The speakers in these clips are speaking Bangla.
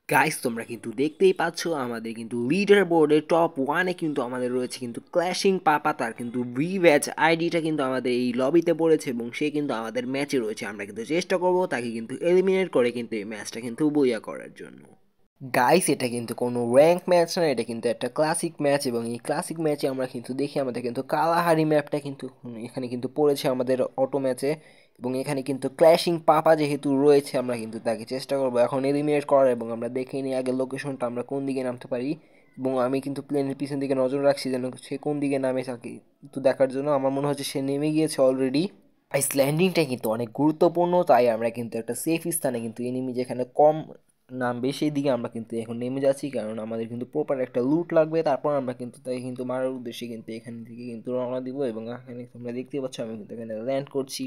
গাইস তোমরা কিন্তু দেখতেই পাচ্ছ আমাদের কিন্তু লিডার বোর্ডে টপ ওয়ানে কিন্তু আমাদের রয়েছে কিন্তু ক্ল্যাশিং পাপা। তার কিন্তু রিভ্যাচ আইডিটা কিন্তু আমাদের এই লবিতে পড়েছে এবং সে কিন্তু আমাদের ম্যাচে রয়েছে। আমরা কিন্তু চেষ্টা করব তাকে কিন্তু এলিমিনেট করে কিন্তু এই ম্যাচটা কিন্তু বইয়া করার জন্য। গাইস এটা কিন্তু কোনো র্যাঙ্ক ম্যাচ না, এটা কিন্তু একটা ক্লাসিক ম্যাচ এবং এই ক্লাসিক ম্যাচে আমরা কিন্তু দেখি আমাদের কিন্তু কালাহারি ম্যাপটা কিন্তু এখানে কিন্তু পড়েছে আমাদের অটো ম্যাচে এবং এখানে কিন্তু ক্ল্যাশিং পাপা যেহেতু রয়েছে আমরা কিন্তু তাকে চেষ্টা করবো এখন এলিমিনেট করার এবং আমরা দেখে নিই আগে লোকেশনটা আমরা কোন দিকে নামতে পারি এবং আমি কিন্তু প্লেনের পিছন দিকে নজর রাখছি যেন সে কোন দিকে নামে তাকে একটু দেখার জন্য। আমার মনে হচ্ছে সে নেমে গিয়েছে অলরেডি। আইস ল্যান্ডিংটা কিন্তু অনেক গুরুত্বপূর্ণ, তাই আমরা কিন্তু একটা সেফ স্থানে কিন্তু এনিমি যেখানে কম নামবে সেই দিকে আমরা কিন্তু এখন নেমে যাচ্ছি, কারণ আমাদের কিন্তু প্রপার একটা লুট লাগবে। তারপর আমরা কিন্তু তাই কিন্তু মারার উদ্দেশ্যে কিন্তু এখান থেকে কিন্তু রওনা দিব এবং এখানে তোমরা দেখতে পাচ্ছ আমি কিন্তু এখানে ল্যান্ড করছি।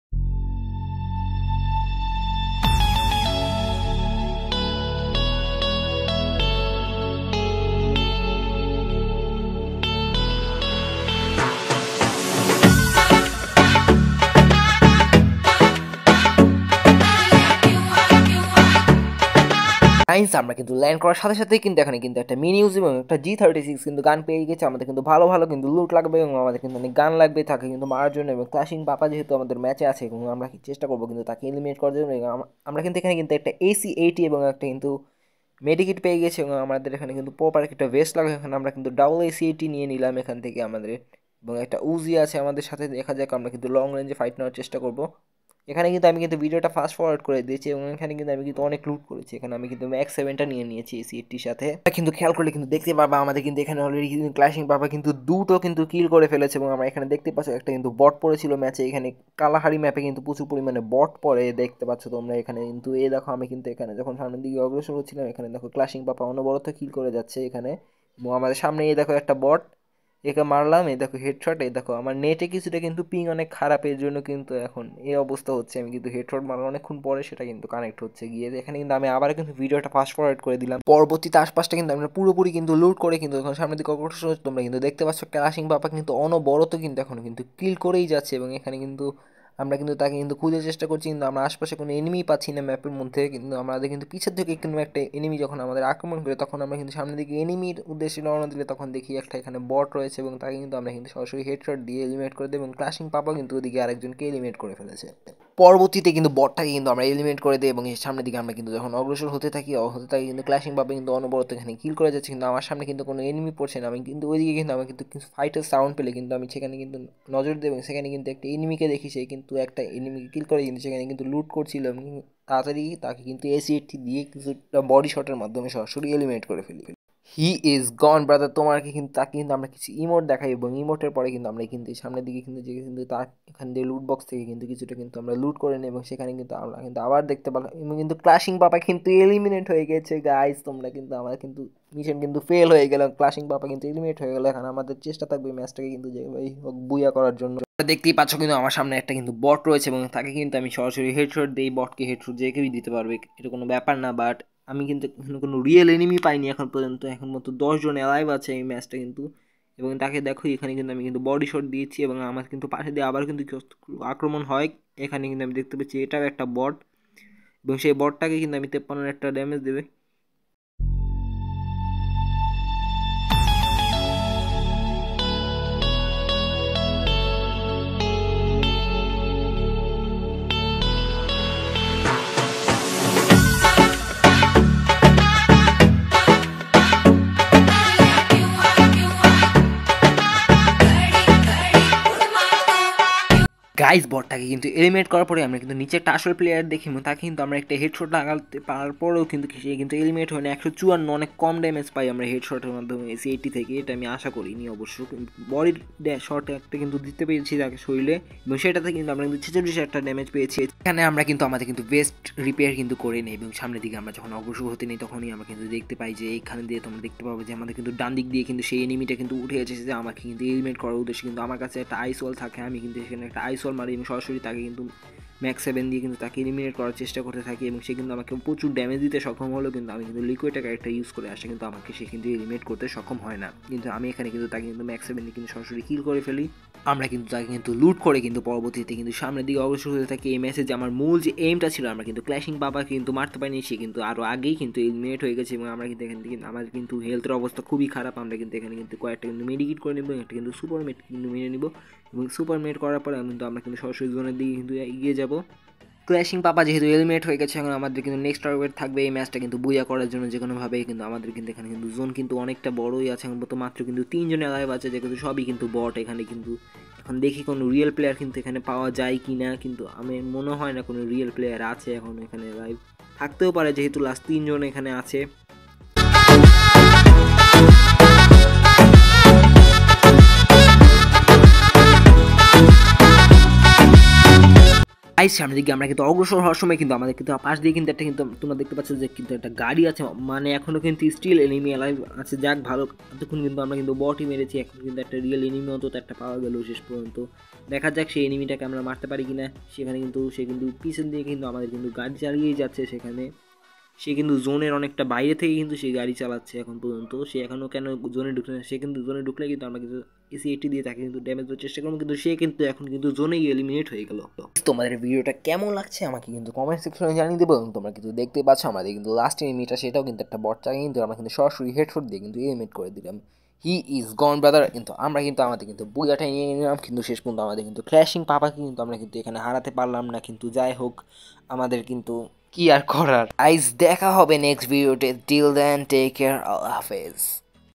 আমরা কিন্তু ল্যান্ড করার সাথে সাথেই কিন্তু এখানে কিন্তু একটা মিনি ইউজ এবং একটা G36 কিন্তু গান পেয়ে গেছে। আমাদের কিন্তু ভালো ভালো কিন্তু লুট লাগবে এবং আমাদের কিন্তু অনেক গান লাগবে তাকে কিন্তু মারার জন্য এবং ক্লাশিং পাপা যেহেতু আমাদের ম্যাচে আছে এবং আমরা চেষ্টা করবো কিন্তু তাকে এলিমিনেট করার জন্য। আমরা কিন্তু এখানে কিন্তু একটা AC-80 এবং একটা কিন্তু মেডিকিট পেয়ে গেছে এবং আমাদের এখানে কিন্তু প্রপার একটা ভেস্ট লাগে। এখানে আমরা কিন্তু ডাবল AC-80 নিয়ে নিলাম এখান থেকে আমাদের এবং একটা উজি আছে আমাদের সাথে। দেখা যাক আমরা কিন্তু লং রেঞ্জে ফাইট নেওয়ার চেষ্টা করবো। এখানে কিন্তু আমি কিন্তু ভিডিওটা ফাস্ট ফরওয়ার্ড করে দিয়েছি এবং এখানে কিন্তু আমি কিন্তু অনেক লুট করেছি। এখানে আমি কিন্তু ম্যাক্স 7টা নিয়ে নিয়েছি AC-80 সাথে। কিন্তু খেয়াল করলে কিন্তু দেখতে পাবা আমাদের কিন্তু এখানে অলরেডি কিন্তু ক্ল্যাশিং পাপা কিন্তু দুটো কিন্তু কিল করে ফেলেছে এবং আমরা এখানে দেখতে পাচ্ছি একটা কিন্তু বট পড়েছিল ম্যাচে। এখানে কালাহারি ম্যাপে কিন্তু প্রচুর পরিমাণে বট পড়ে দেখতে পাচ্ছ তোমরা এখানে কিন্তু। এই দেখো আমি কিন্তু এখানে যখন সামনের দিকে অগ্রসর হচ্ছিলাম এখানে দেখো ক্ল্যাশিং পাপা অনবরত কিল করে যাচ্ছে এখানে এবং আমাদের সামনে এই দেখো একটা বট, একে মারলাম, এই দেখো হেডশট। এই দেখো আমার নেটে কিছুটা কিন্তু পিং অনেক খারাপ, এর জন্য কিন্তু এখন এই অবস্থা হচ্ছে। আমি কিন্তু হেডশট মারার অনেকক্ষণ পরে সেটা কিন্তু কানেক্ট হচ্ছে গিয়ে। এখানে কিন্তু আমি আবার কিন্তু ভিডিওটা ফাস্ট ফরওয়ার্ড করে দিলাম। পরবর্তীতে আশপাশটা কিন্তু আমরা পুরোপুরি কিন্তু লুট করে কিন্তু এখন সামনের দিকে অগ্রসর হচ্ছে। তোমরা কিন্তু দেখতে পাচ্ছ ক্লাশিং পাপা কিন্তু অনবরত কিন্তু এখন কিন্তু কিল করেই যাচ্ছে এবং এখানে কিন্তু আমরা কিন্তু তাকে কিন্তু খুঁজে চেষ্টা করছি কিন্তু আমরা আশপাশে কোনো এনিমি পাচ্ছি না ম্যাপের মধ্যে। কিন্তু আমাদের কিন্তু পিছের থেকে কিন্তু একটা এনিমি যখন আমাদের আক্রমণ করে তখন আমরা কিন্তু সামনের দিকে এনিমির উদ্দেশ্যে রওনা দিলে তখন দেখি একটা এখানে বট রয়েছে এবং তাকে কিন্তু আমরা কিন্তু সরাসরি হেডশট দিয়ে এলিমিনেট করে দিই এবং ক্লাশিং পাপা কিন্তু ওদিকে আরেকজনকে এলিমিনেট করে ফেলেছে। পরবর্তীতে কিন্তু বটটাকে কিন্তু আমরা এলিমিনেট করে দিই এবং এর সামনের দিকে আমরা কিন্তু যখন অগ্রসর হতে থাকি কিন্তু ক্লাশিং পাপা কিন্তু অনবরত এখানে কিল করে যাচ্ছে কিন্তু আমার সামনে কিন্তু কোনো এনিমি পড়ছে না। আমি কিন্তু ওইদিকে কিন্তু আমি কিন্তু কিছু ফাইটের সাউন্ড পেলে কিন্তু আমি সেখানে কিন্তু নজর দিই এবং সেখানে কিন্তু একটা এনিমিকে দেখি, সে কিন্তু একটা এনিমিকে কিল করে কিন্তু সেখানে কিন্তু লুট করছিল এবং তাড়াতাড়ি তাকে কিন্তু AC-80 দিয়ে কিছুটা বডি শটের মাধ্যমে সরাসরি এলিমিনেট করে ফেলি। He is gone brother. তোমাকে কিন্তু তাকে কিন্তু আমরা কিছু ইমোট দেখাই এবং ইমোটের পরে কিন্তু আমরা কিন্তু সামনের দিকে কিন্তু যে কিন্তু তার এখান দিয়ে লুট বক্স থেকে কিন্তু কিছুটা কিন্তু আমরা লুট করে নিই এবং সেখানে কিন্তু আমরা কিন্তু আবার দেখতে পেলাম এবং কিন্তু ক্লাশিং পাপা কিন্তু এলিমিনেট হয়ে গেছে। গাইস তোমরা কিন্তু আমার কিন্তু মিশন কিন্তু ফেল হয়ে গেল, ক্লাশিং পাপা কিন্তু এলিমিনেট হয়ে গেল। এখন আমাদের চেষ্টা থাকবে ম্যাচটাকে কিন্তু যেভাবেই হোক বুইয়া করার জন্য। দেখতেই পাচ্ছ কিন্তু আমার সামনে একটা কিন্তু বট রয়েছে এবং তাকে কিন্তু আমি সরাসরি হেডশট দিই। বটকে হেডশট যে কেউই দিতে পারবে, এটা কোনো ব্যাপার না। বাট আমি কিন্তু এখানে কোনো রিয়েল এনিমি পাইনি এখন পর্যন্ত। এখন মতো 10 জন অ্যালাইভ আছে এই ম্যাচটা কিন্তু এবং তাকে দেখো এখানে কিন্তু আমি কিন্তু বডি শট দিয়েছি এবং আমার কিন্তু পাশে দিয়ে আবার কিন্তু আক্রমণ হয়। এখানে কিন্তু আমি দেখতে পাচ্ছি এটাও একটা বট এবং সেই বটটাকে কিন্তু আমি 53 একটা ড্যামেজ দেবে। গাইস বটটাকে কিন্তু এলিমিনেট করার পরে আমরা কিন্তু নিচে একটা আসল প্লেয়ার দেখি এবং তাকে কিন্তু আমরা একটা হেডশট লাগাতে পারার পরেও কিন্তু সে কিন্তু এলিমিনেট হয় না। 154 অনেক কম ড্যামেজ পাই আমরা হেডশটের মাধ্যমে AC-80 থেকে, এটা আমি আশা করিনি অবশ্য। কিন্তু বডির শট একটা কিন্তু দিতে পেরেছি তাকে শরীরে এবং সেটাতে কিন্তু আমরা কিন্তু 46 একটা ড্যামেজ পেয়েছি। এখানে আমরা কিন্তু আমাদের কিন্তু বেস্ট রিপেয়ার কিন্তু করে নিই এবং সামনের দিকে আমরা যখন অগ্রসর হতে নিই তখনই আমরা কিন্তু দেখতে পাই যে এইখানে দিয়ে তোমরা দেখতে পাবো যে আমাদের কিন্তু ডান দিক দিয়ে কিন্তু সেই এনিমিটা কিন্তু উঠে এসেছে যে আমাকে কিন্তু এলিমিনেট করার উদ্দেশ্যে। কিন্তু আমার কাছে একটা আইস ওয়াল থাকে, আমি কিন্তু সেখানে একটা আইস ওয়াল মারি এবং সরাসরি তাকে কিন্তু ম্যাক্স 7 দিয়ে কিন্তু তাকে এলিমিনেট করার চেষ্টা করতে থাকি এবং সে কিন্তু আমাকে প্রচুর ড্যামেজ দিতে সক্ষম হলো, কিন্তু আমি কিন্তু লিকুইড ক্যারেক্টার ইউজ করে আসে কিন্তু আমাকে সে কিন্তু এলিমিনেট করতে সক্ষম হয় না। কিন্তু আমি এখানে কিন্তু তাকে কিন্তু ম্যাক্স 7 দিয়ে কিন্তু সরাসরি কিল করে ফেলি। আমরা কিন্তু তাকে কিন্তু লুট করে কিন্তু পরবর্তীতে কিন্তু সামনের দিকে অগ্রসর হতে থাকি। এই ম্যাচে যে আমার মূল যে এইমটা ছিল, আমরা কিন্তু ক্ল্যাশিং বাবাকে কিন্তু মারতে পারিনি, সে কিন্তু আরও আগেই কিন্তু এলিমিনেট হয়ে গেছে এবং আমরা কিন্তু এখান থেকে আমাদের কিন্তু হেলথের অবস্থা খুবই খারাপ। আমরা কিন্তু এখানে কিন্তু কয়েকটা কিন্তু মেডিকেট করে নেবো, একটা কিন্তু সুপার মেড কিন্তু মেরে নিব এবং সুপার মেড করার পরে কিন্তু আমরা কিন্তু সরাসরি জোনের দিকে কিন্তু এগিয়ে যাব। ক্ল্যাশিং পাপা যেহেতু এলিমিনেট হয়ে গেছে, এখন আমাদের কিন্তু নেক্সট টার্গেট থাকবে এই ম্যাচটা কিন্তু বুইয়া করার জন্য যে কোনোভাবে। কিন্তু আমাদের কিন্তু এখানে কিন্তু জোন কিন্তু অনেকটা বড়ই আছে, এখন তো মাত্র কিন্তু 3 জনের লাইভ আছে, যে কিন্তু সবই কিন্তু বট। এখানে কিন্তু এখন দেখি কোনো রিয়েল প্লেয়ার কিন্তু এখানে পাওয়া যায় কি না, কিন্তু আমি মনে হয় না কোনো রিয়েল প্লেয়ার আছে এখন এখানে লাইভ, থাকতেও পারে যেহেতু লাস্ট 3 জন এখানে আছে। সামনের দিকে আমরা কিন্তু অগ্রসর হওয়ার সময় কিন্তু আমাদের কিন্তু পাশ দিয়ে কিন্তু একটা কিন্তু তোমরা দেখতে পাচ্ছ যে কিন্তু একটা গাড়ি আছে, মানে এখনও কিন্তু স্টিল এনিমি লাইভ আছে। যাক ভালো, এতক্ষণ কিন্তু আমরা কিন্তু বটই মেরেছি, এখন কিন্তু একটা রিয়েল এনিমি অন্তত একটা পাওয়া গেল শেষ পর্যন্ত। দেখা যাক সেই এনিমিটাকে আমরা মারতে পারি কিনা। সেখানে কিন্তু সে কিন্তু পিছন দিয়ে কিন্তু আমাদের কিন্তু গাড়ি চালিয়েই যাচ্ছে, সেখানে সে কিন্তু জোনের অনেকটা বাইরে থেকে কিন্তু সে গাড়ি চালাচ্ছে এখন পর্যন্ত। সে এখনও কেন জোনে ঢুকছে না, সে কিন্তু জোনে ঢুকলে কিন্তু আমরা কিন্তু AC-80 দিয়ে তাকে কিন্তু ড্যামেজ দেওয়ার চেষ্টা করবো, কিন্তু সে কিন্তু এখন কিন্তু জোনেই এলিমিনেট হয়ে গেল। তোমাদের ভিডিওটা কেমন লাগছে আমাকে কিন্তু কমেন্ট সেকশনে জানিয়ে দেবো। এবং তোমরা কিন্তু দেখতে পাচ্ছ আমাদের কিন্তু লাস্ট এনিমিটা, সেটাও কিন্তু একটা বট চাই, কিন্তু আমরা কিন্তু সরাসরি হেডশট দিয়ে কিন্তু এলিমিনেট করে দিলাম। He is gone brother. কিন্তু আমরা কিন্তু আমাদের কিন্তু বুয়াটা নিয়ে নিলাম, কিন্তু শেষ পর্যন্ত আমাদের কিন্তু ক্র্যাশিং পাপাকে কিন্তু আমরা কিন্তু এখানে হারাতে পারলাম না। কিন্তু যাই হোক, আমাদের কিন্তু কি আর করার। আইস দেখা হবে নেক্সট ভিডিওতে। টিল দেন টেক কেয়ার, আল্লাহ হাফেজ।